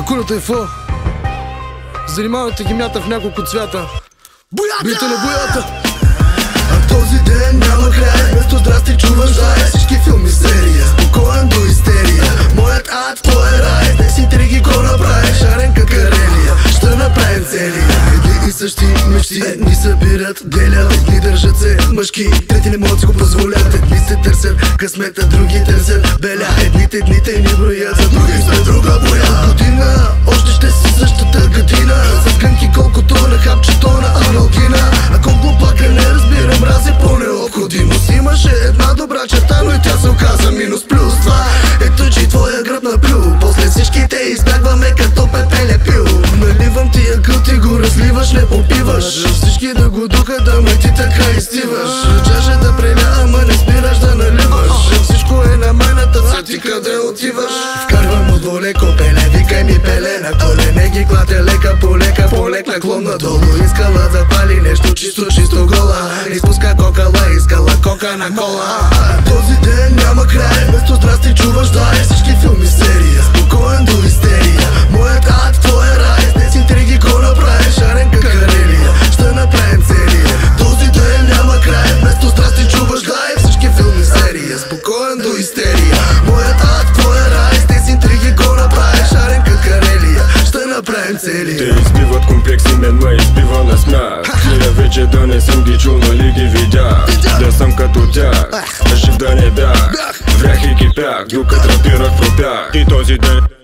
Курата е фо. Занимавате ги мята в няколко цвята. Бийте на боята! А този ден няма край. Вместо здрасти чуваш дай. Всички филми серия, спокоен до истерия. Моят ад, твой е рай. Днес интриги го направи, шарен как Карелия. Ще направим целия. Едни и същи мечти ни събират, делят. Едни държат се мъжки, трети не могат си го позволят. Едни се търсят късмета, други търсят беля. Едните дните ни броят, за други сме друга боя. Година, още ще си същата гатина. С гънки колкото на хапчето на аналгина. Ако глупака не разбира, мрази по необходимост. Имаше една добра черта, но и тя се оказа минус плюс. Това ето, че твоя гръб наплю. После всичките избягваме като пепеле пил. Наливам ти акъл, ти го разливаш, не попиваш. Всички да го духат, ама ти така изтиваш. Чаша да преля, ама не спираш да наливаш. Всичко е на майната, а ти къде отиваш? Вкарвам от волеко пеле, викай ми пеле на колене. Ги клатя лека по лека, по-лек наклон надолу. Искала запали нещо чисто гола. Изпуска кокала, искала кока на кола. Този ден няма край, вместо здрасти чуваш дай. Всички филми серия, спокоен до истерия. Моят ад, твой е рай. Днес интриги го направи, шарен как Карелия. Ще направим целия. Този ден няма край, вместо здрасти чуваш дай. Всички филми серия, спокоен до истерия. Моят ад, твой е рай. Днес интриги го направи, шарен как Карелия. Ще направим целия. Те избиват комплекси, мен ме избива на смях. Мисля вече да не съм ги чул, нали ги видях. Да съм като тях, жив да не бях. Врях и кипях, докато рапирах пропях. И този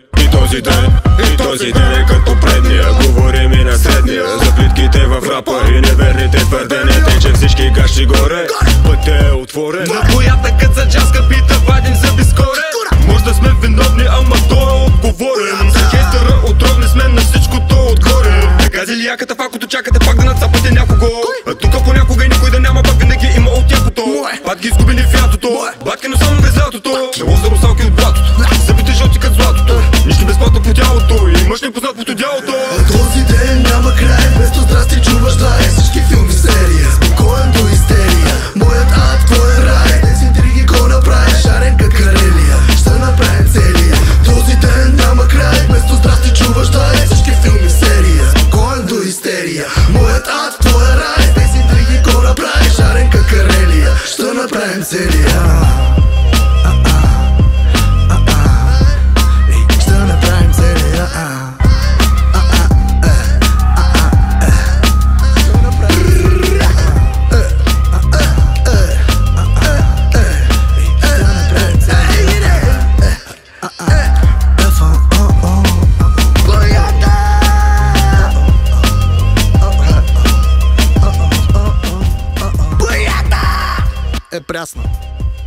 ден е като предния. Говорим и на средния за плитките в рапа и неверните твърдения. Тече всички гащи горе, пътя е отворен. На боята кът за джазка пита, вадим зъби скоре. Може да сме виновни, ама той е отговорен. За хейтера отровни сме на всичкото отгоре. Така ли яката, факото чакате пак да нацапате някого. А тука понякога и никой да няма, пак винаги има от якото. Батки изгубени в ятото, батки но само без златото. Шело за русалки от блатото, зъбите жълти като златото. Нищо безплатно по тялото и мъж не познат по дялото. Този ден няма край, вместо здрасти чуваш дай. Всички филми серия, спокоен до истерия. Моят ад, твой е рай. Днес интриги го направи, шарен как Карелия. Ще направим целия. Този ден няма край, вместо здрасти чуваш дай. Всички филми серия, спокоен до истерия. Моят ад, твой е рай. Днес интриги го направи, шарен как Карелия. Ще направим целия. Е прясно.